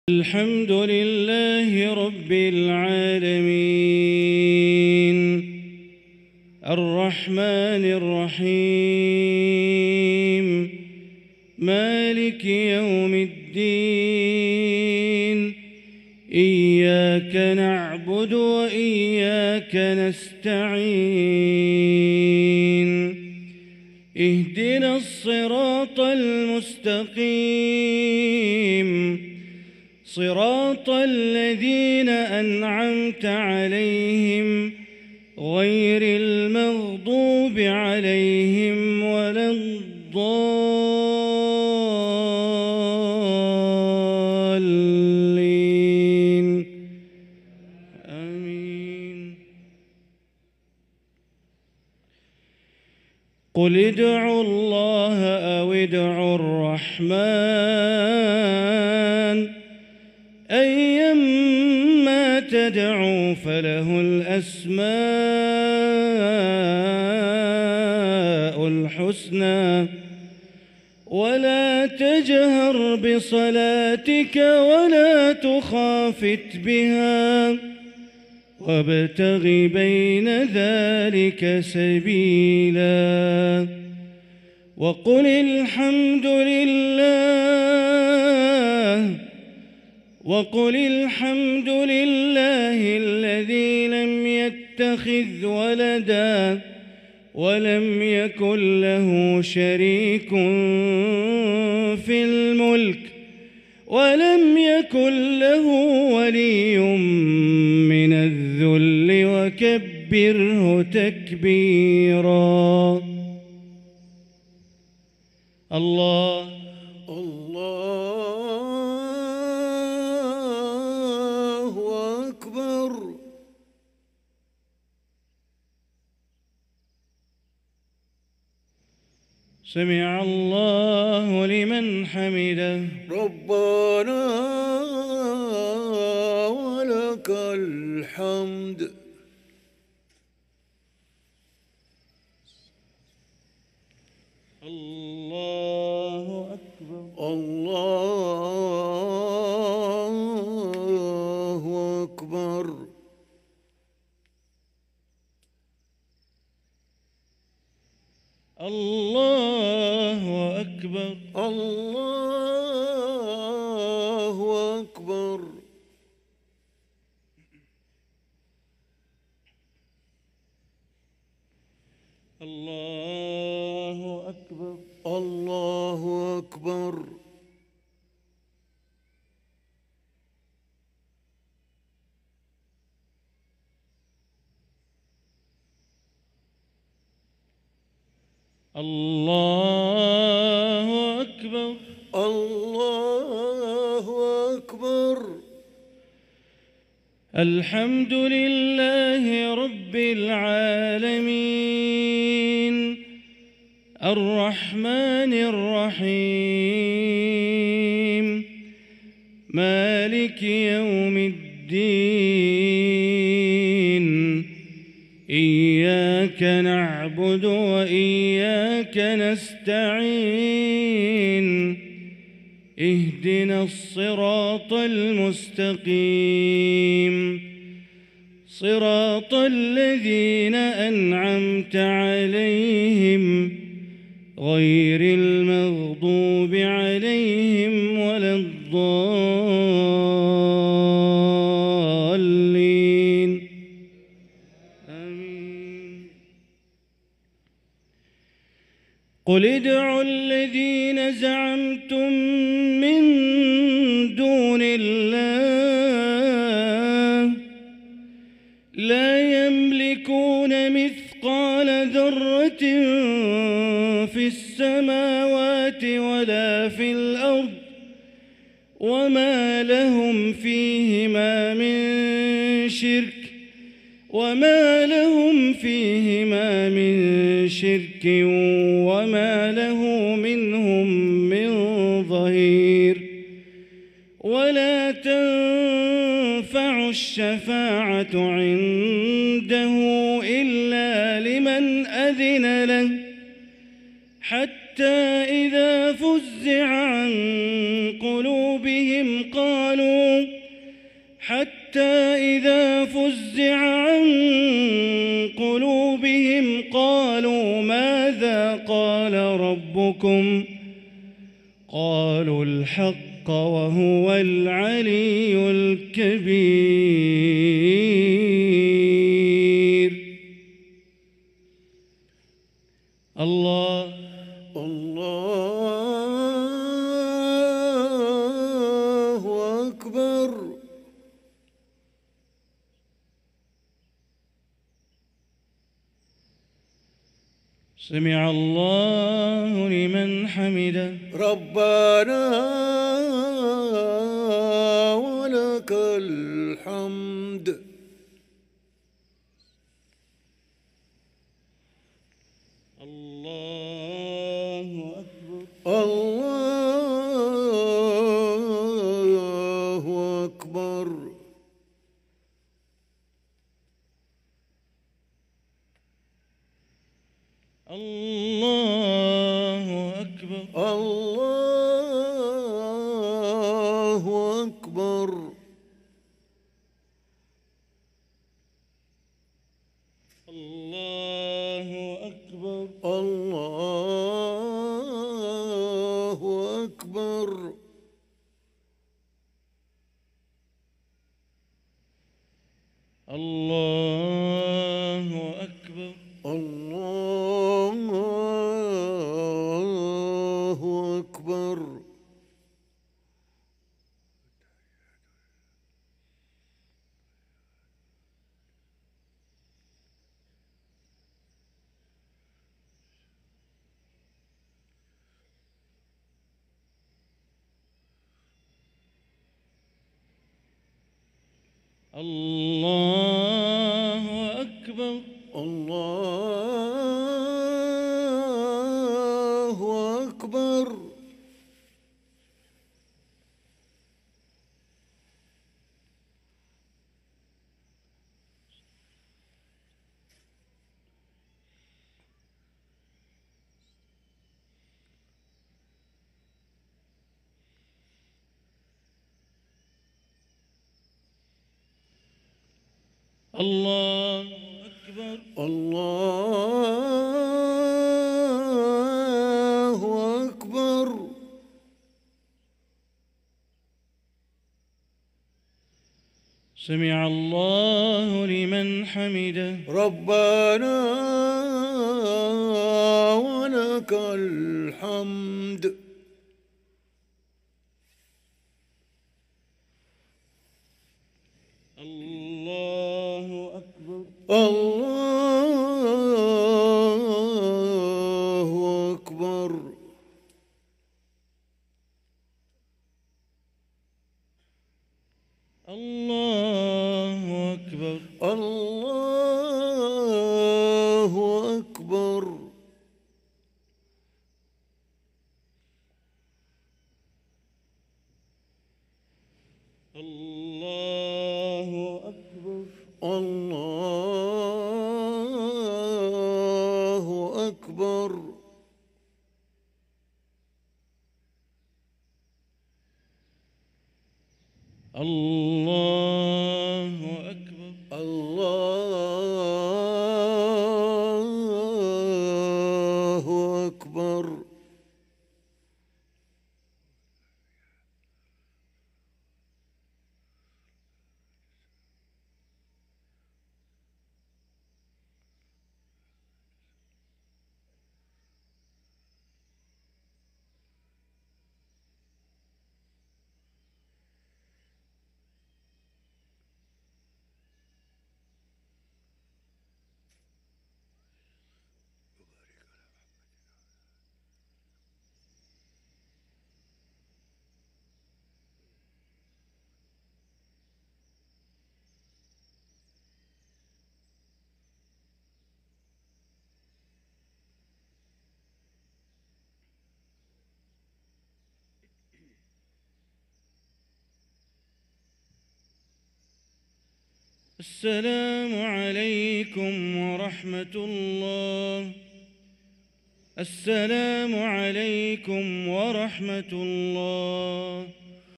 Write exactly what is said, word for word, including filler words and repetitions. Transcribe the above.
الحمد لله رب العالمين الرحمن الرحيم مالك يوم الدين إياك نعبد وإياك نستعين اهدنا الصراط المستقيم صراط الذين أنعمت عليهم غير المغضوب عليهم ولا الضالين آمين. قل ادعوا الله أو ادعوا الرحمن أيما تدعوا فله الأسماء الحسنى ولا تجهر بصلاتك ولا تخافت بها وابتغ بين ذلك سبيلا وقل الحمد لله وقل الحمد لله الذي لم يتخذ ولدا ولم يكن له شريك في الملك ولم يكن له ولي من الذل وكبره تكبيرا. الله الله أكبر. سمع الله لمن حمده. ربنا ولك الحمد. الله أكبر. الله أكبر. الله أكبر. الله أكبر. الله أكبر. الله أكبر. الله أكبر. الله أكبر. الحمد لله رب العالمين الرحمن الرحيم مالك يوم الدين إياك نعبد وإياك نستعين اهدنا الصراط المستقيم صراط الذين أنعمت عليهم غير المغضوب عليهم ولا الضالين آمين. قل ادعوا الذين زعمتم من دون الله لا يملكون مثقال ذرة في السماوات ولا في الأرض وما لهم فيهما من شرك وما لهم فيهما من شرك وما له منهم من ظهير ولا تنفع الشفاعة عنده إلا لمن أذن له حتى إذا فزع عن قلوبهم قالوا كفروا حتى إذا فزع عن قلوبهم قالوا ماذا قال ربكم قالوا الحق وهو العلي الكبير. الله الله أكبر. سمع الله لمن حمده. ربنا ولك الحمد. الله أكبر. الله أكبر. الله أكبر. الله أكبر. الله أكبر. الله أكبر. الله أكبر. الله أكبر. الله أكبر. الله أكبر. الله أكبر. الله أكبر. سمع الله لمن حمده. ربنا ولك الحمد. الله أكبر. الله أكبر. الله أكبر. الله أكبر. الله أكبر. الله أكبر. الله أكبر. الله أكبر. السلام عليكم ورحمة الله. السلام عليكم ورحمة الله.